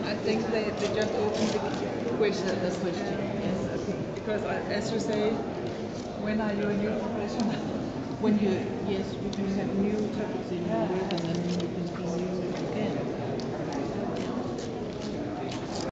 I think they just opened the question. The question, yes. Because as you say, when are you a new professional? When you, yes, you can have new topics in your work and then